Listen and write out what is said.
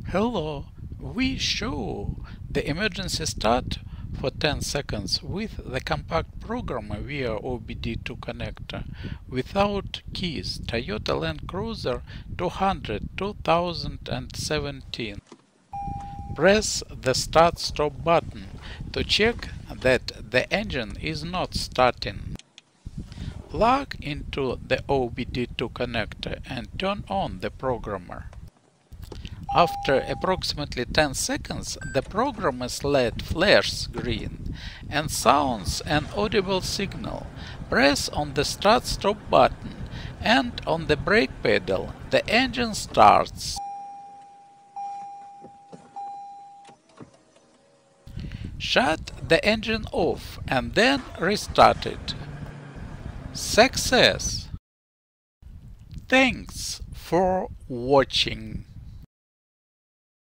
Hello, we show the emergency start for 10 seconds with the compact programmer via OBD2 connector without keys Toyota Land Cruiser 200 2017. Press the start-stop button to check that the engine is not starting. Plug into the OBD2 connector and turn on the programmer. After approximately 10 seconds, the programmer's LED flashes green and sounds an audible signal. Press on the start-stop button and on the brake pedal. The engine starts. Shut the engine off and then restart it. Success! Thanks for watching.